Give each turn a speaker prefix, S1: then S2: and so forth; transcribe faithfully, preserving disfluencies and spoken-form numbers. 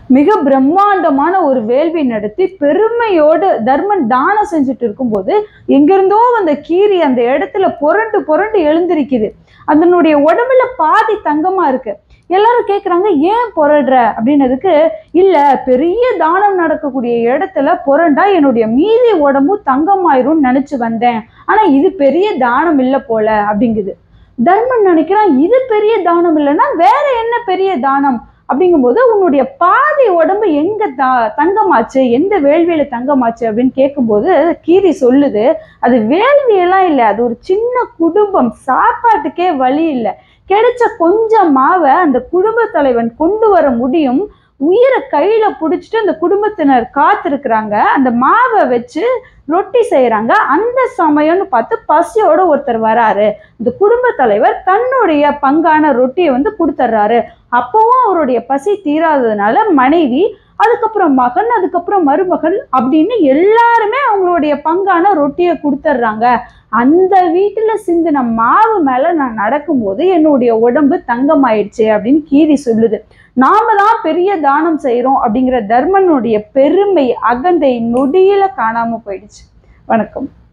S1: மிக பிரம்மாண்டமான ஒரு வேள்வி நடத்தி பெருமையோடு தர்மன் தானம் செஞ்சுட்டு இருக்கும்போது எங்கிருந்தோ அந்த கீரி அந்த இடத்துல புரண்டு புரண்டு எழுந்திருக்குது. அதனுடைய உடம்புல பாதி தங்கமா இருக்கு. எல்லாரும் கேட்குறாங்க, ஏன் புரடுற அப்படின்னதுக்கு, இல்ல பெரிய தானம் நடக்கக்கூடிய இடத்துல புரண்டா என்னுடைய மீதி உடம்பும் தங்கமாயிரும் நினைச்சு வந்தேன். ஆனா இது பெரிய தானம் இல்லை போல அப்படிங்குது. தர்மன் நினைக்கிறான், இது பெரிய தானம் இல்லைன்னா வேற என்ன பெரிய தானம் அப்படிங்கும்போது, உன்னுடைய பாதி உடம்பு எங்க த தங்கமாச்சு எந்த வேள்வியில தங்கமாச்சு அப்படின்னு கேட்கும்போது கீரி சொல்லுது, அது வேள்வியெல்லாம் இல்லை, அது ஒரு சின்ன குடும்பம், சாப்பாட்டுக்கே வழி இல்லை, கிடைச்ச கொஞ்சம் மாவை அந்த குடும்ப தலைவன் கொண்டு வர முடியும், உயிரை கையில பிடிச்சிட்டு அந்த குடும்பத்தினர் காத்திருக்கிறாங்க, அந்த மாவை வச்சு ரொட்டி செய்யறாங்க. அந்த சமயம்னு பார்த்து பசியோட ஒருத்தர் வராரு. இந்த குடும்ப தலைவர் தன்னுடைய பங்கான ரொட்டியை வந்து கொடுத்துட்றாரு. அப்பவும் அவருடைய பசி தீராததுனால மனைவி, அதுக்கப்புறம் மகன், அதுக்கப்புறம் மருமகள் அப்படின்னு எல்லாருமே அவங்களுடைய பங்கான ரொட்டியை கொடுத்துட்றாங்க. அந்த வீட்டுல சிந்தின மாவு மேல நான் நடக்கும்போது என்னுடைய உடம்பு தங்கமாயிடுச்சு அப்படின்னு கீரி சொல்லுது. நாம தான் பெரிய தானம் செய்யறோம் அப்படிங்கிற தர்மனுடைய பெருமை அகந்தை நொடியில காணாம போயிடுச்சு. வணக்கம்.